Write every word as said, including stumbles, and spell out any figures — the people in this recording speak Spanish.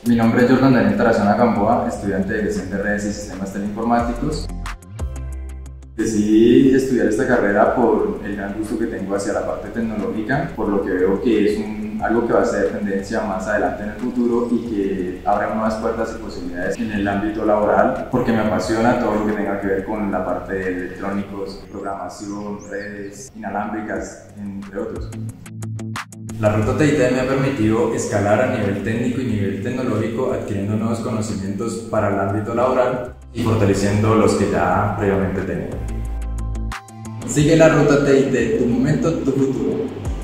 Mi nombre es Jordan Daniel Tarazona Gamboa, estudiante de gestión de redes y sistemas teleinformáticos. Decidí estudiar esta carrera por el gran gusto que tengo hacia la parte tecnológica, por lo que veo que es un, algo que va a ser tendencia más adelante en el futuro y que abre nuevas puertas y posibilidades en el ámbito laboral, porque me apasiona todo lo que tenga que ver con la parte de electrónicos, programación, redes inalámbricas, entre otros. La ruta T I T me ha permitido escalar a nivel técnico y nivel tecnológico, adquiriendo nuevos conocimientos para el ámbito laboral y fortaleciendo los que ya previamente tenía. Sigue la ruta T I T, tu momento, tu futuro.